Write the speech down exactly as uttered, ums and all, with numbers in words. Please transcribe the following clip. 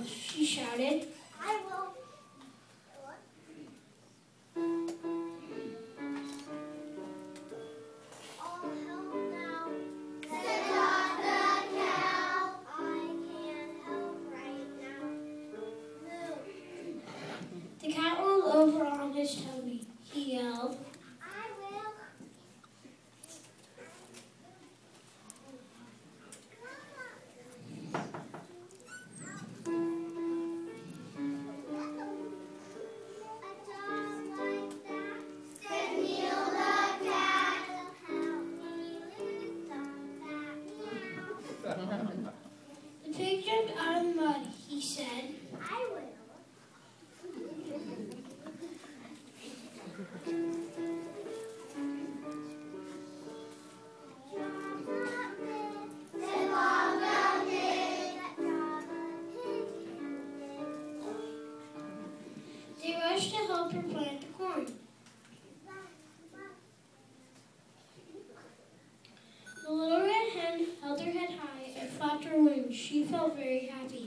she shouted. I will. All help now. Said the cow. I can't help right now. Moo. The cat rolled over on his tummy. He yelled. I will. A dog like that. Said Neil the cat. Help me lift on that meow. The pig jumped out of the mud. He said, I will. They rushed to help her plant the corn. The little red hen held her head high and flapped her wings. She felt very happy.